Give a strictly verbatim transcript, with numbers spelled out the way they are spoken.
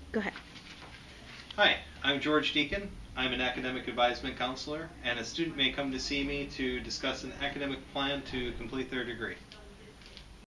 Go ahead. Hi, I'm George Deacon. I'm an academic advisement counselor, and a student may come to see me to discuss an academic plan to complete their degree.